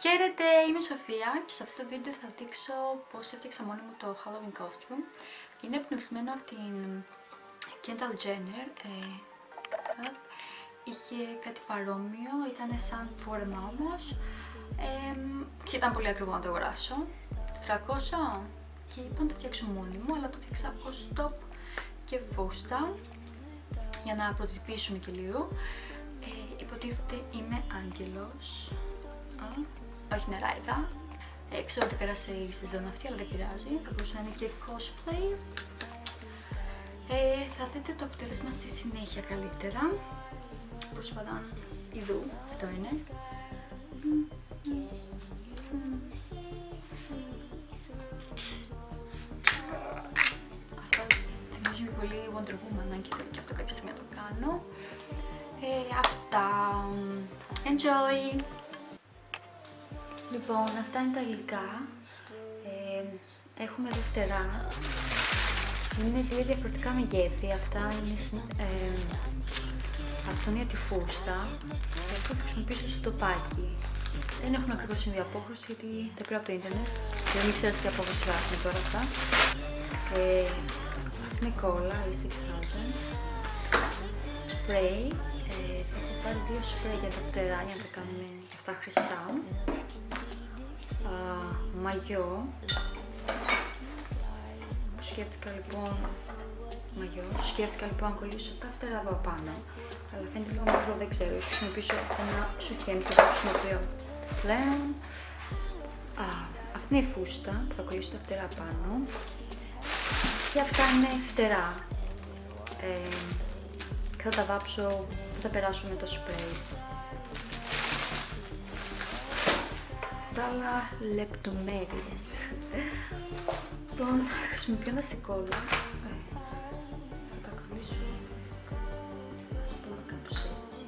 Χαίρετε, είμαι η Σοφία και σε αυτό το βίντεο θα δείξω πώς έφτιαξα μόνη μου το Halloween costume. Είναι εμπνευσμένο από την Kendall Jener. Είχε κάτι παρόμοιο, ήταν σαν φόρεμα όμως και ήταν πολύ ακριβό να το αγοράσω. 400 και είπα να το φτιάξω μόνη μου, αλλά το φτιάξα από stop και φούστα για να πρωτοτυπήσουμε και λίγο. Υποτίθεται είμαι άγγελος. Όχι νεράιδα. Ξέρω ότι πέρασε η σεζόν αυτή, αλλά δεν πειράζει. Θα μπορούσα να είναι και cosplay. Θα δείτε το αποτέλεσμα στη συνέχεια καλύτερα. Πρόσφατα ειδού, αυτό είναι. Αυτό θυμίζει πολύ Wonder Woman, και αυτό κάποια στιγμή να το κάνω. Αυτά. Enjoy! Λοιπόν, αυτά είναι τα υλικά. Έχουμε εδώ φτερά. Είναι δύο διαφορετικά μεγέθη. Αυτά είναι αυτό είναι για τη φούστα και αυτό θα χρησιμοποιήσω στο τοπάκι. Δεν έχουν ακριβώς ίδια απόχρωση γιατί τα πήρα από το ίντερνετ και δεν ήξερα τι απόχρωση θα έχουν τώρα αυτά. Αυτή είναι κόλλα, η 6000. Σπρέι. Θα έχω πάρει δύο σπρέι για τα φτερά για να τα κάνουμε και αυτά χρυσά. Μαγιό. Σκέφτηκα λοιπόν να κολλήσω τα φτερά εδώ πάνω, αλλά φαίνεται λίγο μικρό, δεν ξέρω, ίσως χρησιμοποιήσω ένα σουκιέμι που θα χρησιμοποιώ πλέον. Αυτή είναι η φούστα που θα κολλήσω τα φτερά πάνω και αυτά είναι φτερά. Και θα τα βάψω, θα τα περάσω με το σπρέι. Τα άλλα λεπτομέρειες. Λοιπόν, χρησιμοποιώντας την κόλλα, θα τα κολλήσω, ας πούμε κάπως έτσι.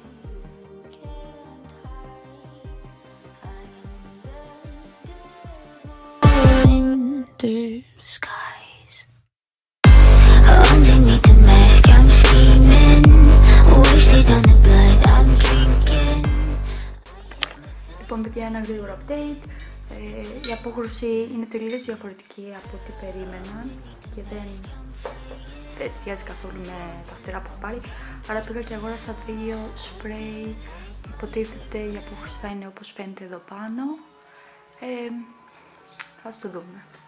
Λοιπόν, παιδιά, ένα γρήγορο update. Η απόχρωση είναι τελείως διαφορετική από ό,τι περίμενα και δεν ταιριάζει καθόλου με τα φτερά που έχω πάρει. Άρα πήγα και αγόρασα δύο σπρέι. Υποτίθεται η απόχρωση θα είναι όπως φαίνεται εδώ πάνω. Ας το δούμε.